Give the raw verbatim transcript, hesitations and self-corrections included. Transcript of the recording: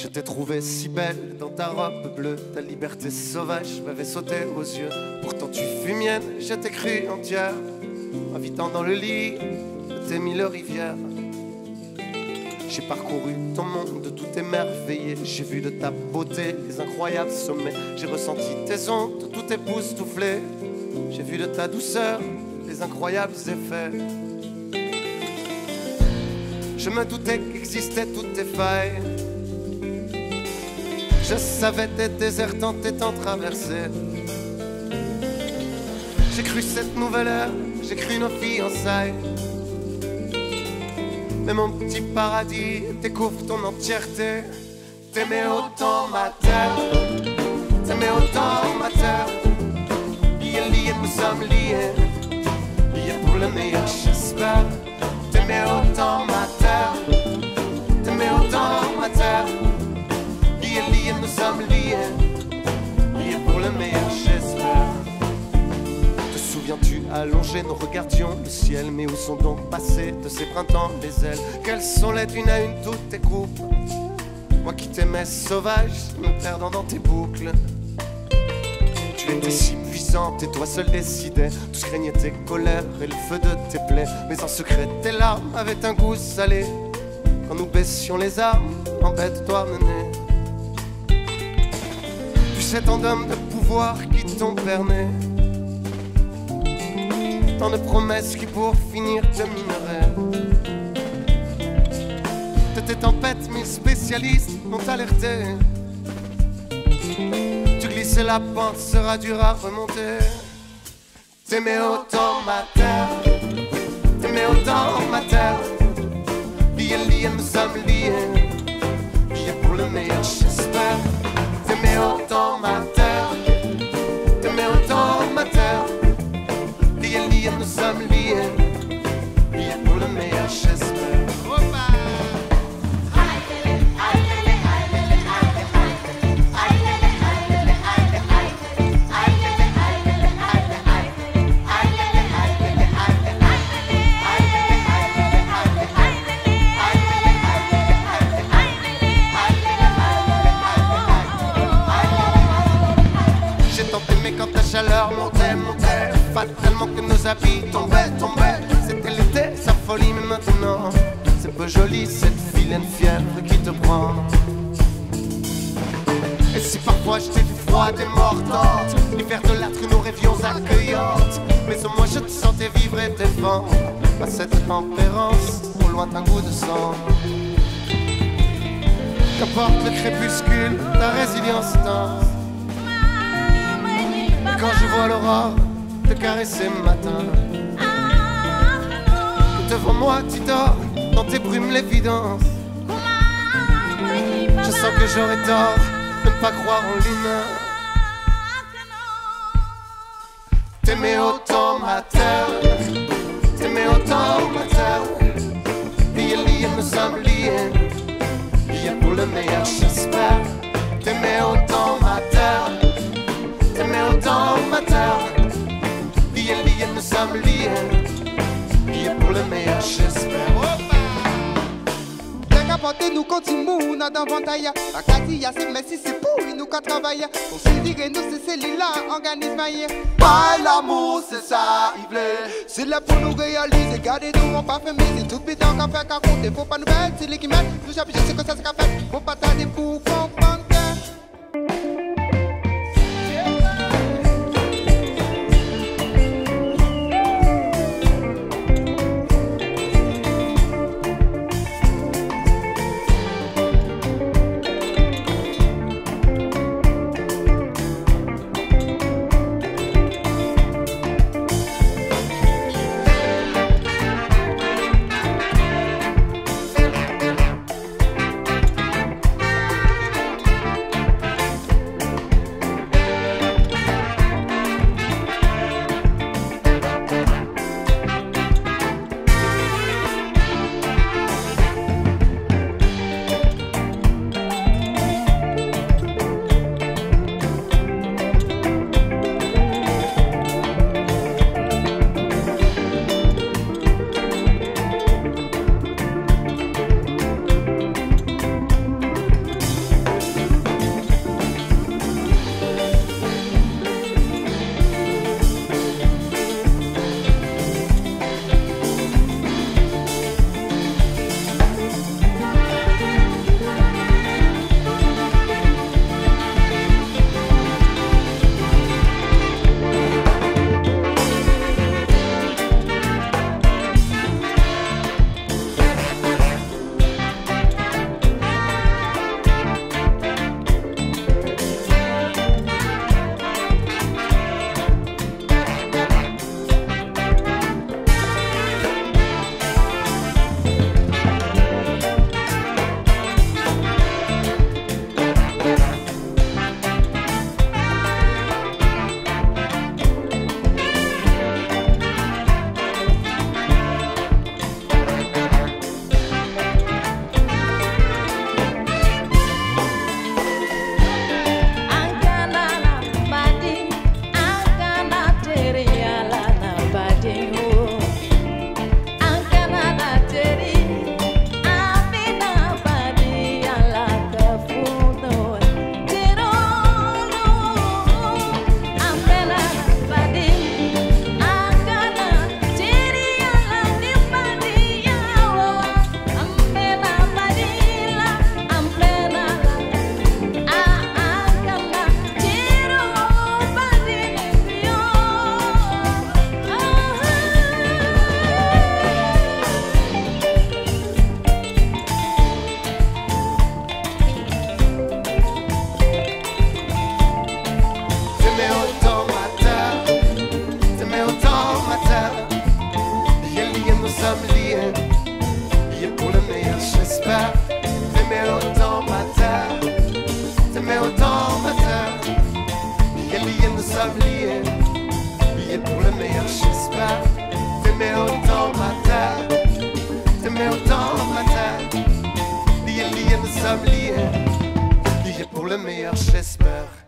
t'ai trouvé si belle dans ta robe bleue, ta liberté sauvage m'avait sauté aux yeux. Pourtant tu fus mienne, je t'ai cru entière, m'invitant dans le lit de tes mille rivières. J'ai parcouru ton monde, tout émerveillé. J'ai vu de ta beauté les incroyables sommets. J'ai ressenti tes ondes, tout époustouflé. J'ai vu de ta douceur les incroyables effets. Je me doutais qu'existaient toutes tes failles. Je savais tes déserts tant et tant traversés. J'ai cru cette nouvelle ère, j'ai cru nos fiançailles. Mais mon petit paradis découvre ton entièreté. T'aimais autant ma terre, t'aimais autant ma terre. Liés, liés, nous sommes liés, liés pour le meilleur, j'espère. T'aimais autant ma terre, t'aimais autant ma terre. Liés, liés, nous sommes liés, liés pour le meilleur, j'espère. Te souviens-tu, allongés, nous regardions le ciel. Mais où sont donc passés de ces printemps les ailes? Quelles sont les d'une à une toutes tes coupes? Moi qui t'aimais sauvage, me perdant dans tes boucles. Tu étais si puissante et toi seul décidais. Tous craignaient tes colères et le feu de tes plaies. Mais en secret tes larmes avaient un goût salé. Quand nous baissions les armes, en bête toi menée. Tu sais tant d'hommes de pouvoir qui t'ont berné, tant de promesses qui pour finir te mineraient. De tes tempêtes, mille spécialistes m'ont alerté. Tu glissais la pente, sera dur à remonter. T'aimais autant ma terre, t'aimais autant ma terre. Liés, liés, nous sommes liés, liés pour le meilleur, j'espère. T'aimais autant ma terre, t'aimais autant ma terre. Liés, liés, nous sommes liés, liés pour le meilleur, j'espère. Quand ta chaleur montait, montait, fatalement que nos habits tombaient, tombaient. C'était l'été, sa folie, mais maintenant c'est peu joli cette vilaine fièvre qui te prend. Et si parfois je t'ai vu froide et mordante, l'hiver de l'âtre nous rêvions accueillantes, mais au moins je te sentais vivre et défendre à cette tempérance, au lointain goût de sang. Qu'importe le crépuscule, ta résilience danse. Quand je vois l'aurore te caresser le matin, devant moi tu dors dans tes brumes l'évidence. Je sens que j'aurais tort de ne pas croire en l'humain. T'aimais autant ma terre, t'aimais autant ma terre. Liés, liés, nous sommes liés, liés pour le meilleur, j'espère. T'aimais autant ma terre, t'aimais autant ma terre. Liés, liés, nous sommes liés, liés pour le meilleur, j'espère. Porter nous continuons dans ventaille. La Katia c'est mais si c'est pourri nous qu'on travaille. Considérez nous c'est celui-là organisme aïe. Pas l'amour c'est ça il plaît. C'est là pour nous réaliser. Gardez nous on pas fait mais c'est tout bidon qu'à faire qu'à compter. Faut pas nous mettre c'est les qui mettent. Nous chapitre je sais que ça c'est qu'à faire. Faut pas tarder pour comprendre. t'aimais autant ma terre. Liés, liés, nous sommes liés. Liés pour le meilleur, j'espère.